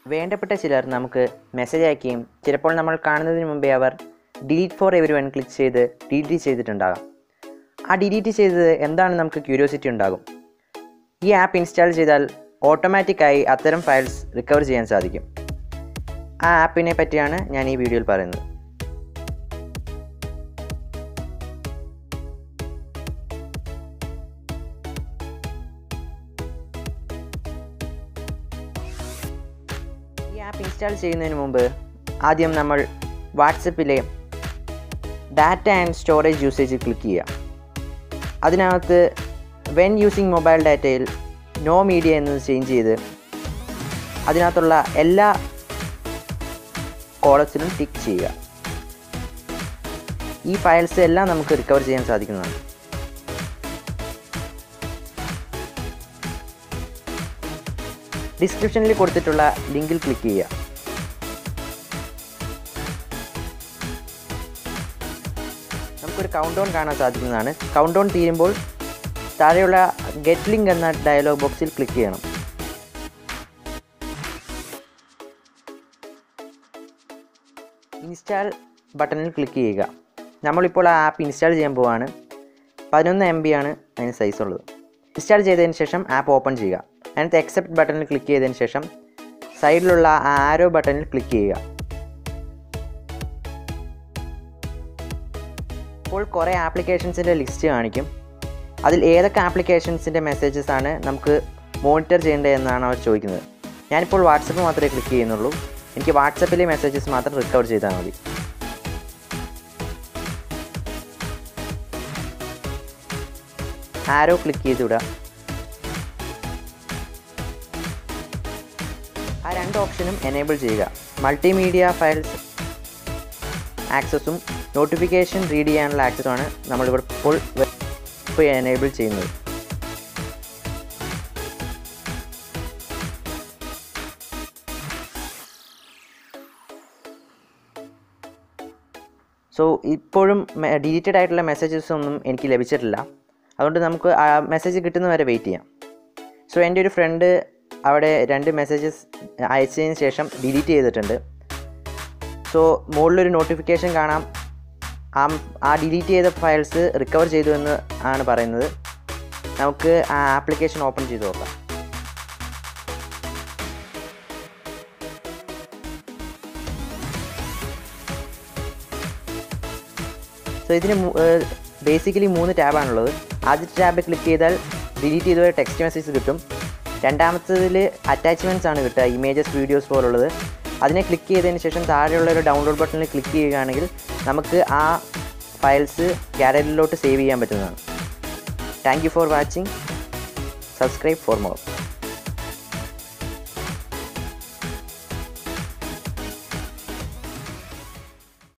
വേണ്ടപ്പെട്ട ചിലർ നമുക്ക് മെസ്സേജ് അയക്കുകയും ചിലപ്പോൾ നമ്മൾ കാണുന്നതിന് മുമ്പേ അവർ ഡിലീറ്റ് ഫോർ എവരിവൺ ക്ലിക്ക് ചെയ്ത് ഡിലീറ്റ് ചെയ്തിട്ടുണ്ടാകാം. ആ ഡിലീറ്റ് ചെയ്തത് എന്താണെന്ന് നമുക്ക് ക്യൂരിയോസിറ്റി ഉണ്ടാകും. ഈ ആപ്പ് ഇൻസ്റ്റാൾ ചെയ്താൽ ഓട്ടോമാറ്റിക്കായി അത്തരം ഫയൽസ് റിക്കവർ ചെയ്യാൻ സാധിക്കും. ആ ആപ്പിനെ പറ്റിയാണ് ഞാൻ ഈ വീഡിയോയിൽ പറയുന്നത്. ഈ ആപ്പ് ഇൻസ്റ്റാൾ ചെയ്യുന്നതിന് മുമ്പ് ആദ്യം നമ്മൾ വാട്സപ്പിലെ data and storage usage click ചെയ്യുക. അതിനകത്ത് വെൻ യൂസിങ് മൊബൈൽ ഡാറ്റയിൽ നോ മീഡിയ എന്നത് ചേഞ്ച് ചെയ്ത് അതിനകത്തുള്ള എല്ലാ കോളത്തിലും ടിക്ക് ചെയ്യുക. ഈ ഫയൽസ് എല്ലാം നമുക്ക് റിക്കവർ ചെയ്യാൻ സാധിക്കുന്നതാണ്. ഡിസ്ക്രിപ്ഷനിൽ കൊടുത്തിട്ടുള്ള ലിങ്കിൽ ക്ലിക്ക് ചെയ്യുക. നമുക്കൊരു കൗണ്ട് ഡൗൺ കാണാൻ സാധിക്കുന്നതാണ്. കൗണ്ട് ഡൗൺ തീരുമ്പോൾ താഴെയുള്ള ഗെറ്റ് ലിങ്ക് എന്ന ഡയലോഗ് ബോക്സിൽ ക്ലിക്ക് ചെയ്യണം. ഇൻസ്റ്റാൾ ബട്ടണിൽ ക്ലിക്ക് ചെയ്യുക. നമ്മളിപ്പോൾ ആ ആപ്പ് ഇൻസ്റ്റാൾ ചെയ്യാൻ പോവുകയാണ്. 11 MB ആണ് അതിന് സൈസ് ഉള്ളത്. ഇൻസ്റ്റാൾ ചെയ്തതിന് ശേഷം ആപ്പ് ഓപ്പൺ ചെയ്യുക. അതിനകത്ത് അക്സെപ്റ്റ് ബട്ടണിൽ ക്ലിക്ക് ചെയ്തതിന് ശേഷം സൈഡിലുള്ള ആ ആരോ ബട്ടണിൽ ക്ലിക്ക് ചെയ്യുക. ഇപ്പോൾ കുറേ ആപ്ലിക്കേഷൻസിൻ്റെ ലിസ്റ്റ് കാണിക്കും. അതിൽ ഏതൊക്കെ ആപ്ലിക്കേഷൻസിൻ്റെ മെസ്സേജസ് ആണ് നമുക്ക് മോണിറ്റർ ചെയ്യേണ്ടത് എന്നാണ് അവർ ചോദിക്കുന്നത്. ഞാനിപ്പോൾ വാട്സപ്പ് മാത്രമേ ക്ലിക്ക് ചെയ്യുന്നുള്ളൂ. എനിക്ക് വാട്സപ്പിലെ മെസ്സേജസ് മാത്രം റിക്കവർ ചെയ്താൽ മതി. ആരോ ക്ലിക്ക് ചെയ്ത് വിടുക. ആ രണ്ട് ഓപ്ഷനും എനേബിൾ ചെയ്യുക. മൾട്ടിമീഡിയ ഫയൽസ് ആക്സസും നോട്ടിഫിക്കേഷൻ റീഡ് ചെയ്യാനുള്ള ആക്സസുമാണ് നമ്മളിവിടെ ഇപ്പോൾ എനേബിൾ ചെയ്യുന്നത്. സോ ഇപ്പോഴും ഡിലീറ്റഡ് ആയിട്ടുള്ള മെസ്സേജസ് ഒന്നും എനിക്ക് ലഭിച്ചിട്ടില്ല. അതുകൊണ്ട് നമുക്ക് ആ മെസ്സേജ് കിട്ടുന്നവരെ വെയിറ്റ് ചെയ്യാം. സോ എൻ്റെ ഒരു ഫ്രണ്ട് അവിടെ 2 മെസ്സേജസ് അയച്ചതിന് ശേഷം ഡിലീറ്റ് ചെയ്തിട്ടുണ്ട്. സോ മുകളിലൊരു നോട്ടിഫിക്കേഷൻ കാണാം. ആ ഡിലീറ്റ് ചെയ്ത ഫയൽസ് റിക്കവർ ചെയ്തു എന്ന് ആണ് പറയുന്നത്. നമുക്ക് ആ ആപ്ലിക്കേഷൻ ഓപ്പൺ ചെയ്ത് നോക്കാം. സോ ഇതിന് ബേസിക്കലി 3 ടാബാണുള്ളത്. ആദ്യത്തെ ടാബ് ക്ലിക്ക് ചെയ്താൽ ഡിലീറ്റ് ചെയ്ത ടെക്സ്റ്റ് മെസ്സേജ് കിട്ടും. രണ്ടാമത്തതിൽ അറ്റാച്ച്മെൻറ്റ്സ് ആണ് കിട്ടുക, ഇമേജസ്, വീഡിയോസ് പോലുള്ളത്. അതിനെ ക്ലിക്ക് ചെയ്തതിന് ശേഷം താഴെയുള്ള ഒരു ഡൗൺലോഡ് ബട്ടണിൽ ക്ലിക്ക് ചെയ്യുകയാണെങ്കിൽ നമുക്ക് ആ ഫയൽസ് ഗാലറിയിലോട്ട് സേവ് ചെയ്യാൻ പറ്റുന്നതാണ്. Thank you for watching. Subscribe for more.